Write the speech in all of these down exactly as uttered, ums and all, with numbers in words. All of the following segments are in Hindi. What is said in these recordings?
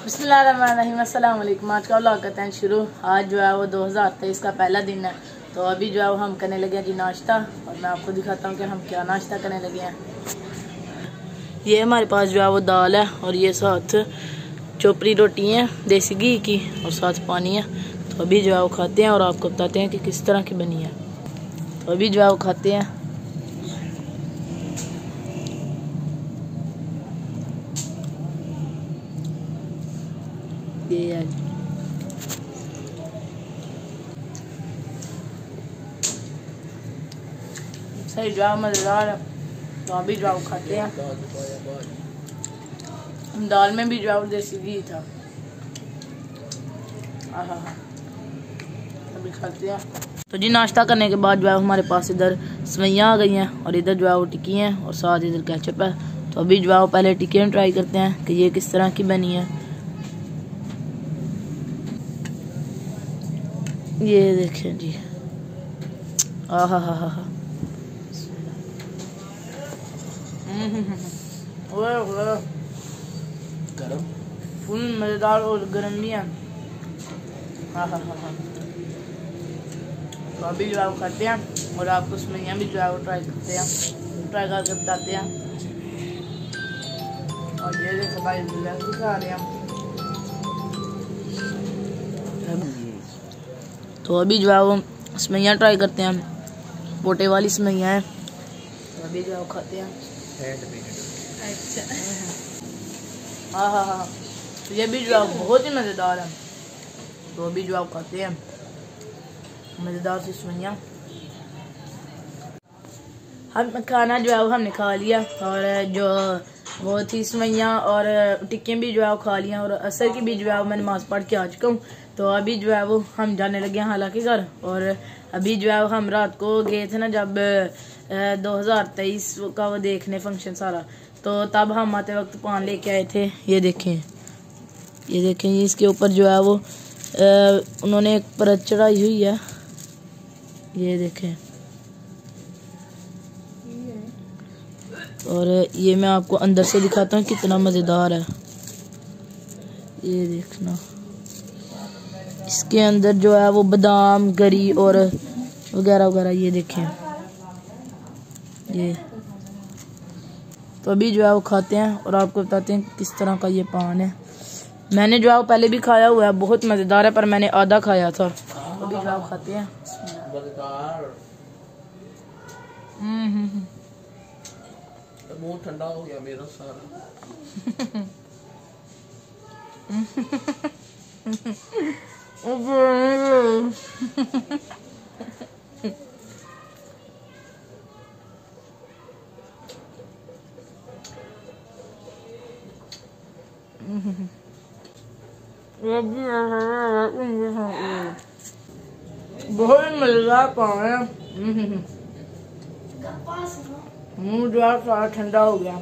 बिस्मिल्लाहिर्रहमानिर्रहीम, अस्सलाम वालेकुम। आज का व्लॉग करते हैं शुरू। आज जो है वो दो हज़ार तेईस का पहला दिन है। तो अभी जो है वो हम करने लगे हैं जी नाश्ता, और मैं आपको दिखाता हूँ कि हम क्या नाश्ता करने लगे हैं। ये हमारे पास जो है वो दाल है, और ये साथ चोपड़ी रोटी है देसी घी की, और साथ पानी है। तो अभी जो है वो खाते हैं और आपको बताते हैं कि किस तरह की बनी है। तो अभी जो है वो खाते हैं। ये यार सही जो है मज़ेदार है। तो अभी जो है वो खाते हैं। दाल में भी जो है वो देसी घी था। आहा, अभी खाते हैं। तो जी नाश्ता करने के बाद जो है हमारे पास इधर सवैयाँ आ गई हैं, और इधर जो है वो टिक्की हैं, और साथ इधर केचप है। तो अभी जो है वो पहले टिक्कियाँ ट्राई करते हैं कि ये किस तरह की बनी है। ये देखें जी, आहा हा हा हा, गरम फुल मज़ेदार और गर्म भी है। हाँ हाँ हाँ हाँ। तो अभी जो है वो खाते हैं, और आपको उसमें भी जो है वो ट्राई करते हैं, ट्राई करके बताते हैं। और ये देखो भाई दिखा रहे हैं। तो अभी जो है वो सेवइयाँ ट्राई करते हैं, पोटे वाली सेवइयाँ हैं। तो अभी जो है वो खाते हैं। अच्छा हाँ हाँ हाँ, तो ये भी जो है बहुत ही मज़ेदार है। तो अभी जो है वो खाते हैं मज़ेदार सी सेवइयाँ। हम खाना जो है वो हमने खा लिया, और जो वो थी सेवइयाँ और टिक्कियाँ भी जो है वो खा लिया, और असर की भी जो है वो मैं नमाज़ पढ़ के आ चुका हूँ। तो अभी जो है वो हम जाने लगे हैं हालांकि घर। और अभी जो है वो हम रात को गए थे ना जब दो हज़ार तेईस का वो देखने फंक्शन सारा, तो तब हम आते वक्त पान लेके आए थे। ये देखें, ये देखें, इसके ऊपर जो है वो आ, उन्होंने एक परत चढ़ाई हुई है। ये देखें, और ये मैं आपको अंदर से दिखाता हूँ कितना मज़ेदार है। ये देखना, इसके अंदर जो है वो बादाम, गरी और वगैरह वगैरह। ये देखें ये। तो अभी जो है वो खाते हैं और आपको बताते हैं किस तरह का ये पान है। मैंने जो है वो पहले भी खाया हुआ है, बहुत मज़ेदार है, पर मैंने आधा खाया था। अभी जो है वो खाते हैं। हम्म हम्म मुंह ठंडा हो गया मेरा सारा। बहुत मज़ेदार पान है। मुँह जो है सारा ठंडा हो गया।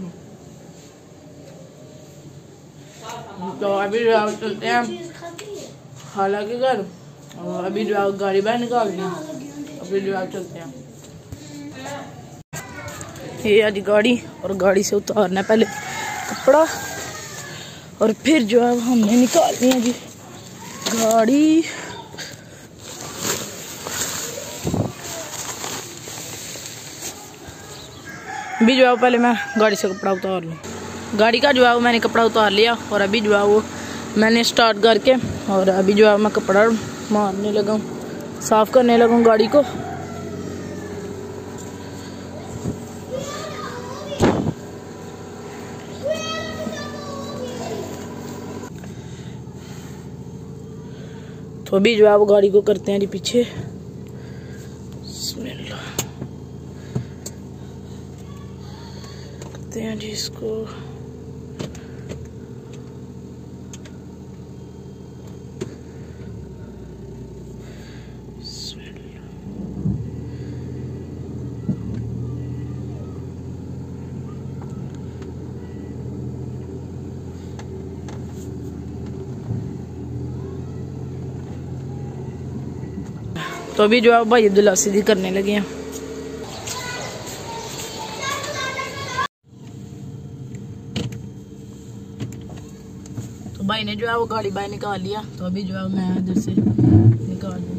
तो अभी जो है चलते हैं हालांकि घर, और अभी जो है गाड़ी बाहर निकाल दी, अभी जो है चलते हैं। ये आज गाड़ी, और गाड़ी से उतारना पहले कपड़ा, और फिर जो है हमने निकालनी है जी गाड़ी। अभी जो है पहले मैं गाड़ी से कपड़ा उतार लूँ। गाड़ी का जो है वो मैंने कपड़ा उतार लिया, और अभी जो है वो मैंने स्टार्ट करके, और अभी जो है मैं कपड़ा मारने लगा हूँ, साफ़ करने लगा हूँ गाड़ी को। तो अभी जो है वो गाड़ी को करते हैं जी पीछे। करते हैं जी इसको। तो अभी जो है भाई अब्दुल्ला सीधी करने लगे हैं। तो भाई ने जो है वो गाड़ी बाहर निकाल लिया, तो अभी जो है मैं इधर से निकाल दूँ।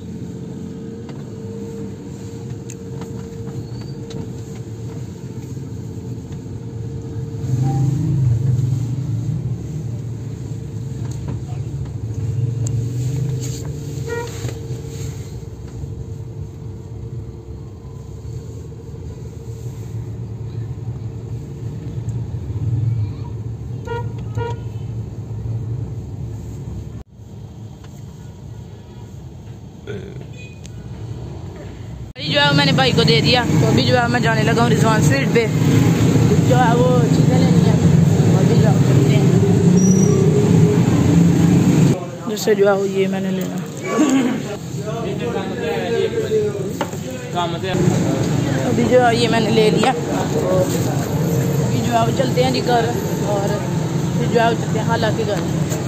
जो है मैंने भाई को दे दिया, तो अभी जो है मैं जाने लगा हूँ रिजवान स्ट्रीट पे, जो है वो चीज़ें लेनी है। अभी जो चलते हैं, जैसे जो है वो ये मैंने लेना, अभी जो है ये मैंने ले लिया। तो अभी जो है वो चलते हैं जी घर, और फिर जो है वो चलते हैं हालांकि घर।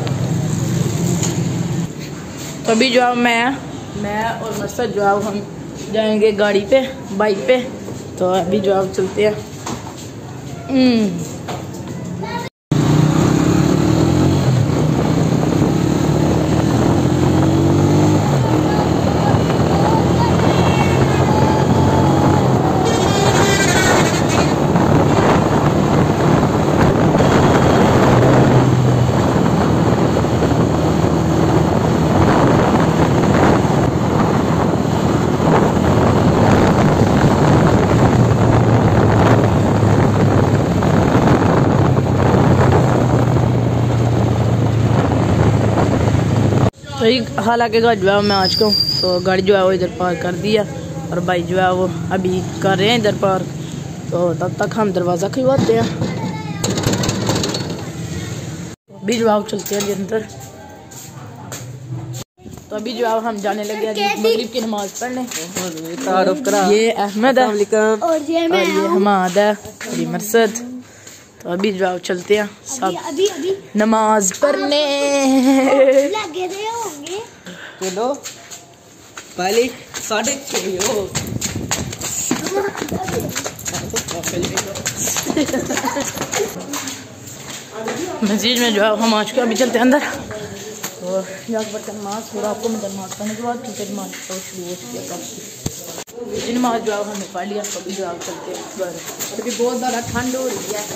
तो अभी जो है मैं मैं और मकसद जो है हम जाएंगे गाड़ी पे, बाइक पे। तो अभी जो आप चलते हैं। तो हालांकि घर जो है मैं आज को तो गाड़ी जो है वो इधर पार्क कर दिया, और भाई जो है वो अभी कर रहे हैं इधर पार्क। तो तब तक हम दरवाज़ा खिलवाते हैं। अभी जो है चलते हैं अंदर। तो अभी जो है हम जाने लगे हैं मगरिब की नमाज पढ़ने। ये अहमद है और ये हमाद है और ये मरसद। तो अभी जो चलते हैं सब अभी, अभी, अभी। नमाज पढ़ने लगे होंगे। चलो पहले साढ़े छः हो। मस्जिद में जो है हम आज के अभी चलते हैं अंदर। तो जाकर पढ़ते नमाज, फिर आपको मैं नमाज पढ़ने के बाद क्योंकि नमाज तो शुरू हो चुकी है। नमाज जो है हमने पढ़ लिया। कभी जो आप चलते हैं घर, क्योंकि बहुत ज़्यादा ठंड हो रही है।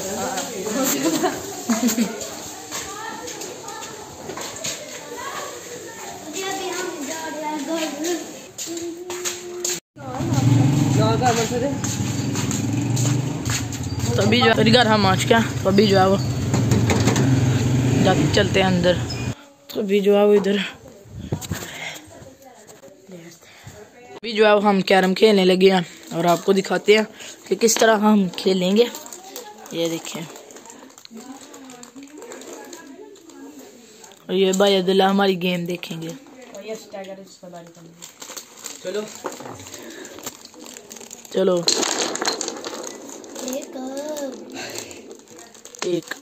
तो अभी जो है घर हम आज क्या, तो अभी जो है वो जाके चलते हैं अंदर। तो अभी जो है वो इधर अभी जो है हम कैरम खेलने लगे हैं, और आपको दिखाते हैं कि किस तरह हम खेलेंगे। ये देखें, और ये भाई अब्दुल्ला हमारी गेम देखेंगे। चलो चलो एक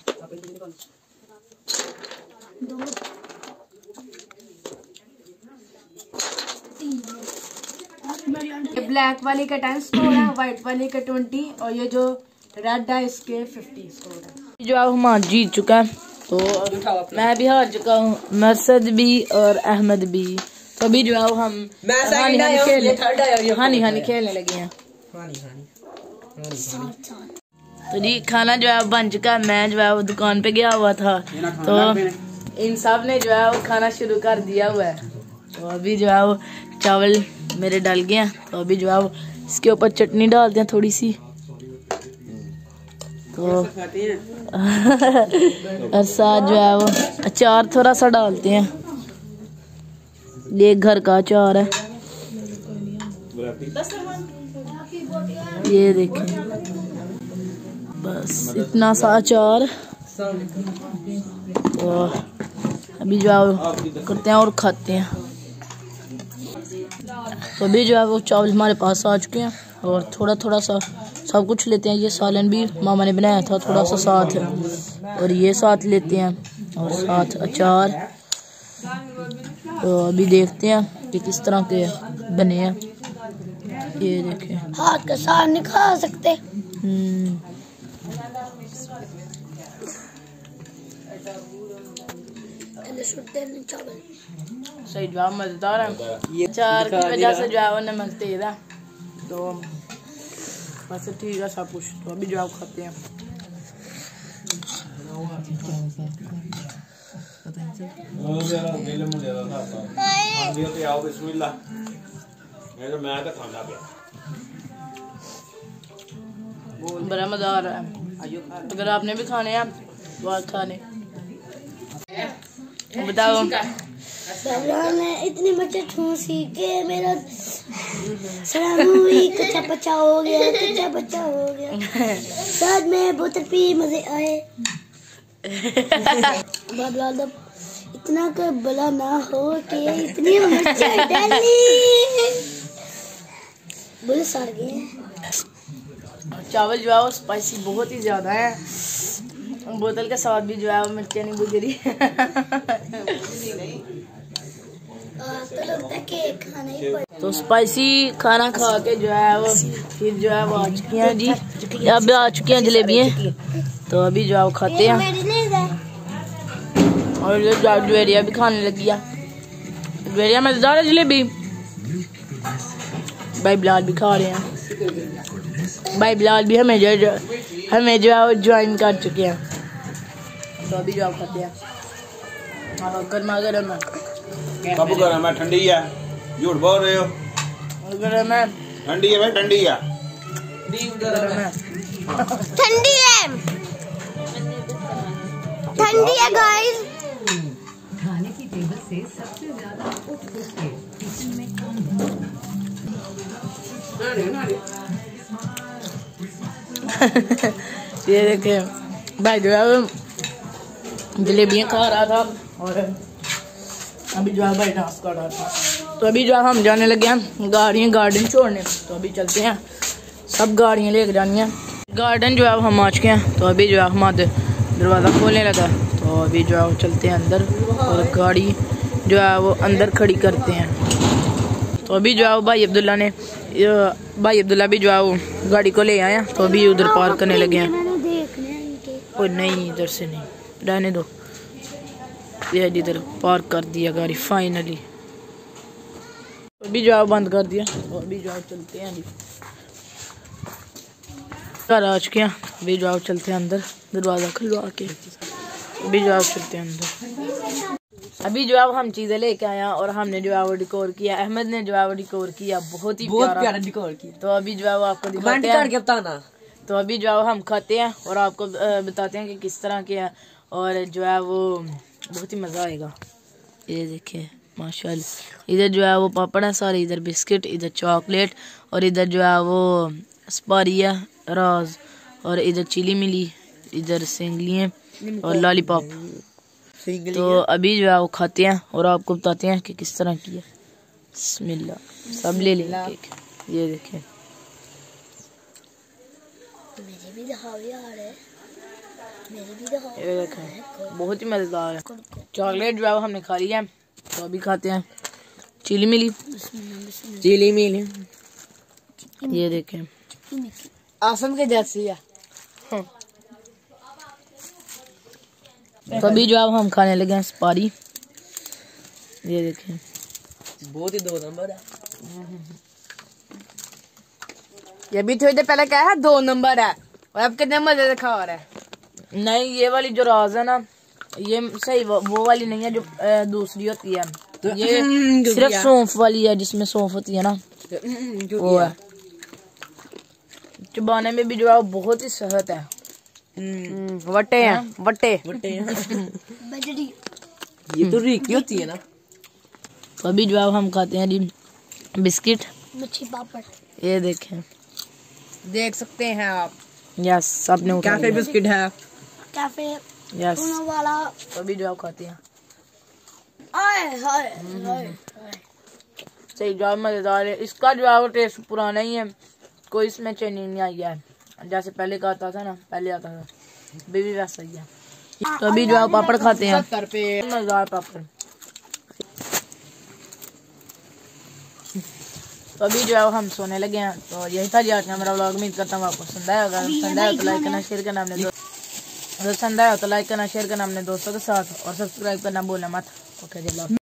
ब्लैक वाली का टेन स्कोर है, व्हाइट वाली का ट्वेंटी, और ये जो रेड है इसके फिफ्टी स्कोर है। जो अब हम जीत चुका है, तो मैं भी हार चुका हूँ, मरसद भी और अहमद भी। तो अभी जो है हम हानी हानी खेलने हानी हानी खेलने लगे हैं। तो जी खाना जो है बन चुका है। मैं जो है वो दुकान पे गया हुआ था, तो इन सब ने जो है वो खाना शुरू कर दिया हुआ है। तो अभी जो है वो चावल मेरे डल गए हैं, तो अभी जो है वो इसके ऊपर चटनी डालते हैं थोड़ी सी। तो और साथ जो है वो अचार थोड़ा सा डालते हैं। ये घर का अचार है, ये देखें, बस इतना सा अचार। तो अभी जो है करते हैं और खाते हैं। तो अभी जो है वो चावल हमारे पास आ चुके हैं, और थोड़ा थोड़ा सा सब कुछ लेते हैं। ये सालन भी मामा ने बनाया था थोड़ा सा साथ, और ये साथ लेते हैं, और साथ अचार। तो अभी देखते हैं कि किस तरह के बने हैं। ये देखें, हाथ के साथ नहीं खा सकते। सही जवाब मजेदार है। ये चार की वजह से जवाब नमक तेज है तो बस ठीक है सब कुछ। तो अभी जवाब खाते हैं। बड़ा मजेदार है। अगर आपने भी खाने हैं तो आज खाने बताओ। ने इतनी बच्चे ठूसी के मेरा सलामी कच्चा बच्चा हो गया, कच्चा बच्चा हो गया। साथ में बोतल पी मजे आए। इतना का बला ना हो कि इतनी मिर्ची डाली बुरे सड़ गए। चावल जो है वो स्पाइसी बहुत ही ज्यादा है। बोतल के साथ भी जो है वो मिर्ची नहीं गुजरी। तो स्पाइसी खाना खा के जो है वो फिर जो है वो आ चुकी हैं जी। अब आ चुकी हैं जलेबियाँ। तो अभी जो है वो खाते हैं। और जो ज्वेरिया भी खाने लगी है। ज्वेरिया मजेदार है जलेबी। भाई बिलाल भी खा रहे हैं। भाई बिलाल भी हमें जो हमें जो है वो ज्वाइन कर चुके हैं। तो अभी जो खाते हैं गर्मा गर्म है। बाबू गर्म है ठंडी है झूठ बोल रहे हो। गर्म है ठंडी है भाई ठंडी है गर्म है ठंडी है ठंडी है गाइस। खाने की टेबल से सबसे ज्यादा उपभोग किचन में कम। ये देखे भाई जो है जलेबियाँ खा रहा था और अभी जो है भाई डांस कर रहा था। तो अभी जो है हम जाने लगे हैं गाड़ियाँ गार्डन छोड़ने। तो अभी चलते हैं सब गाड़ियाँ लेकर जानी हैं गार्डन जो है हम आ चुके हैं। तो अभी जो है हमारे दरवाज़ा खोलने लगा। तो अभी जो है चलते हैं अंदर और गाड़ी जो है वो अंदर खड़ी करते हैं। तो अभी जो है भाई अब्दुल्ला ने भाई अब्दुल्ला भी जो है वो गाड़ी को ले आए हैं। तो अभी उधर पार्क करने लगे हैं। कोई नहीं इधर से नहीं रहने दो। ये इधर पार्क कर दिया गाड़ी फाइनली। अभी जो है बंद कर दिया। तो अभी जो है चलते हैं जी घर आ चुके हैं। अभी जो है चलते हैं अंदर दरवाज़ा खुलवा के। अभी जो है चलते हैं अंदर। अभी जो है हम चीजें लेके आए और हमने जो है वो डिकोर किया। अहमद ने जो है वो डिकोर किया बहुत ही बहुत प्यारा, प्यारा डिकोर किया। तो अभी जो है वो आपको दिखाते हैं। बताना। तो अभी जो है हम खाते हैं और आपको बताते हैं कि किस तरह के है और जो है वो बहुत ही मज़ा आएगा। ये देखिए माशाल्लाह। इधर जो है वो पापड़ है सारे, इधर बिस्किट, इधर चॉकलेट और इधर जो है वो स्पारिया राज और इधर चिली मिली, इधर सेंगलियाँ और लॉलीपॉप। तो अभी जो है वो खाते हैं और आपको बताते हैं कि किस तरह की है। बिस्मिल्लाह सब ले लेंगे केक। ये देखें मेरे भी दिखाओ यार मेरे भी दिखाओ। ये देखें बहुत ही मज़ेदार है। चॉकलेट जो है वो हमने खा लिया है। तो अभी खाते हैं चिली मिली। चिली मिली ये देखें आसम के जैसी है। तो अभी जो है हम खाने लगे हैं स्पारी। ये देखें बहुत ही दो नंबर है। ये भी थोड़ी देर पहले क्या है दो नंबर है और अब कितने मजे से खा रहा है। नहीं ये वाली जो राज है ना ये सही वो, वो वाली नहीं है जो ए, दूसरी होती है। तो ये सिर्फ सौंफ वाली है जिसमें सौंफ होती है ना वो है। चबाने में भी जो है वो बहुत ही सेहत है। वट्टे हैं वट्टे वट्टे हैं। बजरी ये तो रीकी होती है ना। तो अभी जो है हम खाते हैं जी बिस्किट। मच्छी पापड़ ये देखें देख सकते हैं आप। यस आपने उठा कैफे लिया। बिस्किट है। कैफे यस सुनो वाला। तो अभी जो है खाते हैं आए हाय हाय सही जो है मजेदार है। इसका जो है वो टेस्ट पुराना ही है, कोई इसमें चेंज नहीं आई है। जैसे पहले का आता था ना पहले आता था अभी भी वैसा ही है। तो अभी जो है पापड़ खाते हैं। सत्तर पे मजेदार पापड़। तो अभी जो है हम सोने लगे हैं। तो यही था जी आज का मेरा व्लॉग। उम्मीद करता हूँ आपको पसंद आया होगा। पसंद आया तो लाइक करना शेयर करना। हमने पसंद आया तो लाइक करना, शेयर करना अपने दोस्तों के साथ और सब्सक्राइब करना भूलना मत। ओके जी।